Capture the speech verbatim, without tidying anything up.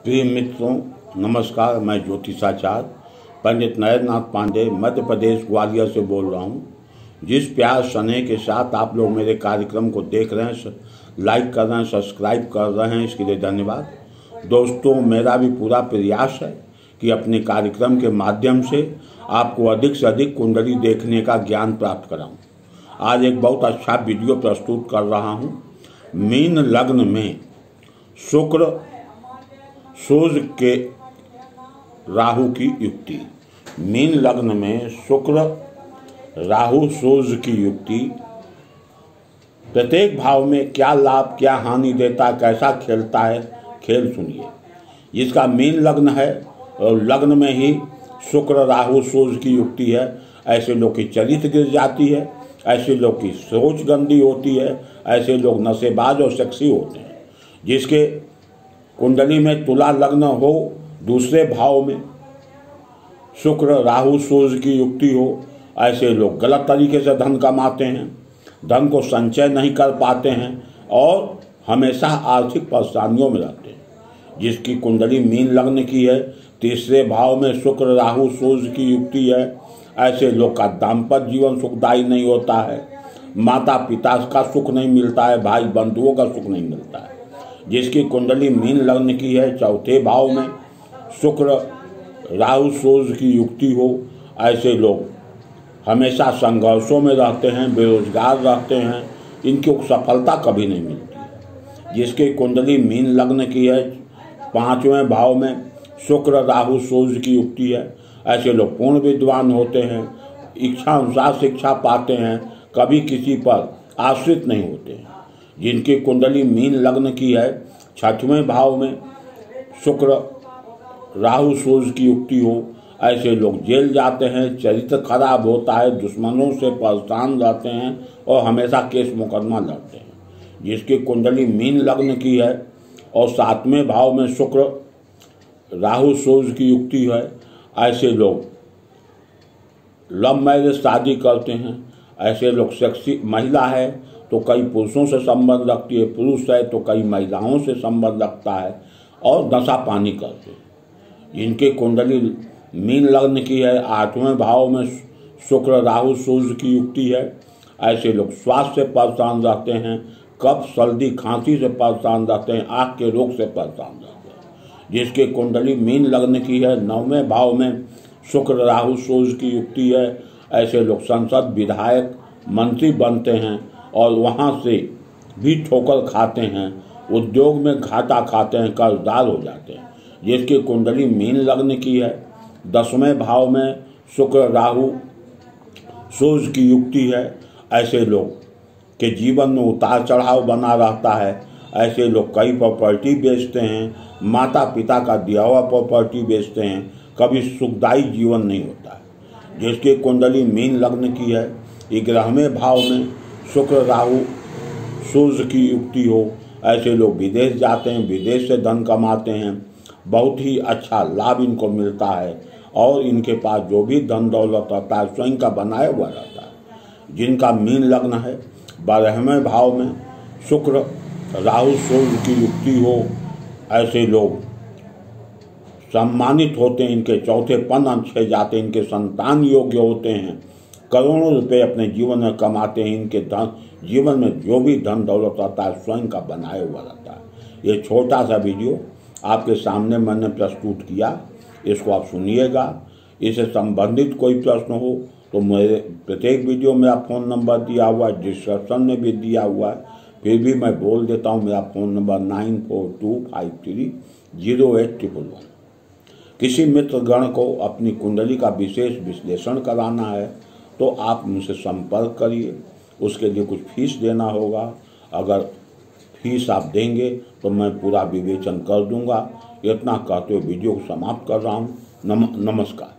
प्रिय मित्रों, नमस्कार। मैं ज्योतिषाचार्य पंडित नरेंद्रनाथ पांडे मध्य प्रदेश ग्वालियर से बोल रहा हूँ। जिस प्यार स्नेह के साथ आप लोग मेरे कार्यक्रम को देख रहे हैं, लाइक कर रहे हैं, सब्सक्राइब कर रहे हैं, इसके लिए धन्यवाद। दोस्तों, मेरा भी पूरा प्रयास है कि अपने कार्यक्रम के माध्यम से आपको अधिक से अधिक कुंडली देखने का ज्ञान प्राप्त कराऊँ। आज एक बहुत अच्छा वीडियो प्रस्तुत कर रहा हूँ। मीन लग्न में शुक्र सूर्य के राहु की युक्ति। मीन लग्न में शुक्र राहु सूर्य की युक्ति प्रत्येक भाव में क्या लाभ क्या हानि देता, कैसा खेलता है, खेल सुनिए। जिसका मीन लग्न है और लग्न में ही शुक्र राहु सूर्य की युक्ति है, ऐसे लोग की चरित्र गिर जाती है, ऐसे लोग की सोच गंदी होती है, ऐसे लोग नशेबाज और सेक्सी होते हैं। जिसके कुंडली में तुला लग्न हो, दूसरे भाव में शुक्र राहु सूर्य की युक्ति हो, ऐसे लोग गलत तरीके से धन कमाते हैं, धन को संचय नहीं कर पाते हैं और हमेशा आर्थिक परेशानियों में रहते हैं। जिसकी कुंडली मीन लग्न की है, तीसरे भाव में शुक्र राहु सूर्य की युक्ति है, ऐसे लोग का दाम्पत्य जीवन सुखदायी नहीं होता है, माता पिता का सुख नहीं मिलता है, भाई बंधुओं का सुख नहीं मिलता है। जिसकी कुंडली मीन लग्न की है, चौथे भाव में शुक्र राहु सूर्य की युक्ति हो, ऐसे लोग हमेशा संघर्षों में रहते हैं, बेरोजगार रहते हैं, इनकी सफलता कभी नहीं मिलती है। जिसकी कुंडली मीन लग्न की है, पांचवें भाव में शुक्र राहु सूर्य की युक्ति है, ऐसे लोग पूर्ण विद्वान होते हैं, इच्छा अनुसार शिक्षा पाते हैं, कभी किसी पर आश्रित नहीं होते हैं। जिनकी कुंडली मीन लग्न की है, छठवें भाव में शुक्र राहु सूर्य की युक्ति हो, ऐसे लोग जेल जाते हैं, चरित्र खराब होता है, दुश्मनों से परेशान रहते हैं और हमेशा केस मुकदमा लड़ते हैं। जिसकी कुंडली मीन लग्न की है और सातवें भाव में शुक्र राहु सूर्य की युक्ति है, ऐसे लोग लव मैरिज शादी करते हैं, ऐसे लोग सेक्सी महिला है तो कई पुरुषों से संबंध रखती है, पुरुष है तो कई महिलाओं से संबंध रखता है और नशा पानी करते हैं। जिनकी कुंडली मीन लग्न की है, आठवें भाव में शुक्र राहु सूर्य की युक्ति है, ऐसे लोग स्वास्थ्य से परेशान रहते हैं, कफ सर्दी खांसी से परेशान रहते हैं, आँख के रोग से परेशान रहते हैं। जिसकी कुंडली मीन लग्न की है, नौवें भाव में शुक्र राहु सूर्य की युक्ति है, ऐसे लोग संसद विधायक मंत्री बनते हैं और वहाँ से भी ठोकर खाते हैं, उद्योग में घाटा खाते हैं, कर्जदार हो जाते हैं। जिसकी कुंडली मीन लग्न की है, दसवें भाव में शुक्र राहु सूर्य की युक्ति है, ऐसे लोग के जीवन में उतार चढ़ाव बना रहता है, ऐसे लोग कई प्रॉपर्टी बेचते हैं, माता पिता का दिया हुआ प्रॉपर्टी बेचते हैं, कभी सुखदायी जीवन नहीं होता है। जिसकी कुंडली मीन लग्न की है, ग्यारहवें भाव में शुक्र राहु सूर्य की युक्ति हो, ऐसे लोग विदेश जाते हैं, विदेश से धन कमाते हैं, बहुत ही अच्छा लाभ इनको मिलता है और इनके पास जो भी धन दौलत रहता है स्वयं का बनाया हुआ रहता है। जिनका मीन लग्न है, बारहवें भाव में शुक्र राहु सूर्य की युक्ति हो, ऐसे लोग सम्मानित होते हैं, इनके चौथे पन अच्छे जाते हैं, इनके संतान योग्य होते हैं, करोड़ों रुपए अपने जीवन में कमाते हैं, इनके धन जीवन में जो भी धन दौलत रहता है स्वयं का बनाया हुआ रहता है। ये छोटा सा वीडियो आपके सामने मैंने प्रस्तुत किया, इसको आप सुनिएगा। इससे संबंधित कोई प्रश्न हो तो मेरे प्रत्येक वीडियो में मेरा फ़ोन नंबर दिया हुआ है, डिस्क्रिप्शन में भी दिया हुआ है, फिर भी मैं बोल देता हूँ। मेरा phone number nine four two five three zero eight triple one. किसी मित्रगण को अपनी कुंडली का विशेष विश्लेषण कराना है तो आप मुझसे संपर्क करिए, उसके लिए कुछ फीस देना होगा। अगर फीस आप देंगे तो मैं पूरा विवेचन कर दूंगा। इतना कहते हुए वीडियो को समाप्त कर रहा हूँ। नम, नमस्कार।